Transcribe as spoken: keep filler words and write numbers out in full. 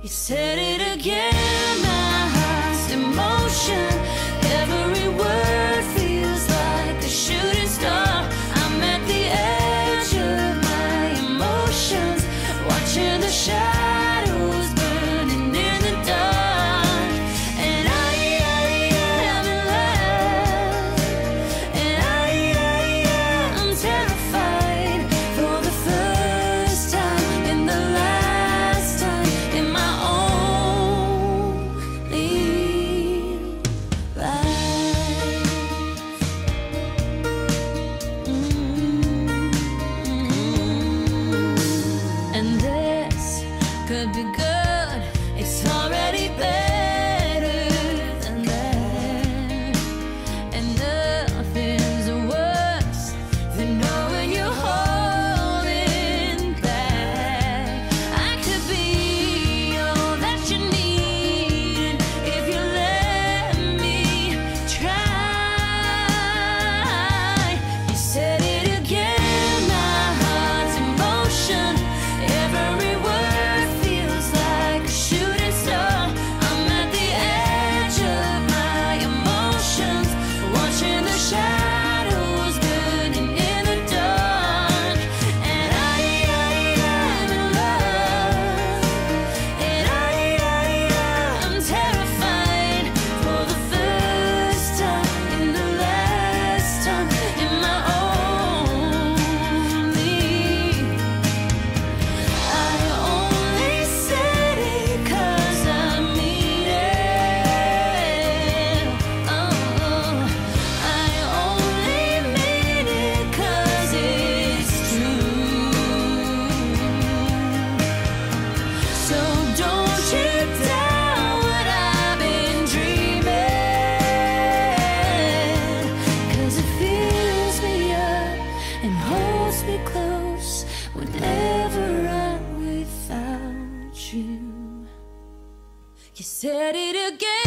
You said it again, my heart's in motion. Every word feels like a shooting star. I'm at the edge of my emotions, watching the shadows burning in the dark. And I, I, I'm in love. And I, I, I'm terrified for the first time and the last time in my only life. Mm-hmm. And this could be good. It's already better than that. And nothing's worse than knowing you're holding back. I could be all that you need if you let me try. You said it again, my heart's in motion. Every word feels like a shooting star. I'm at the edge of my emotions, watching the shadows burning in the dark. And I, I, I'm in love. And I, I, I'm terrified for the first time and the last time in my only. I only said it 'cause I mean it. Oh, I only mean it 'cause it's true. So don't you doubt what I've been dreaming, 'cause it fills me up and holds me close whenever I'm without you. You said it again.